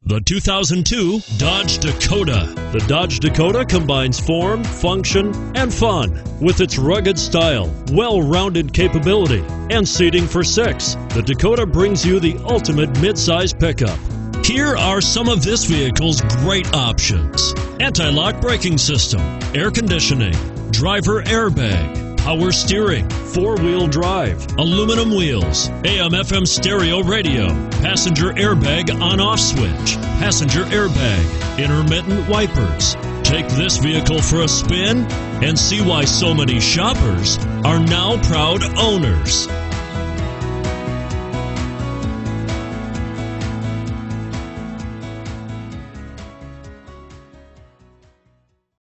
The 2002 Dodge Dakota. The Dodge Dakota combines form, function, and fun. With its rugged style, well-rounded capability, and seating for 6, the Dakota brings you the ultimate midsize pickup. Here are some of this vehicle's great options: anti-lock braking system, air conditioning, driver airbag, power steering, 4-wheel drive, aluminum wheels, AM/FM stereo radio, passenger airbag on-off switch, passenger airbag, intermittent wipers. Take this vehicle for a spin and see why so many shoppers are now proud owners.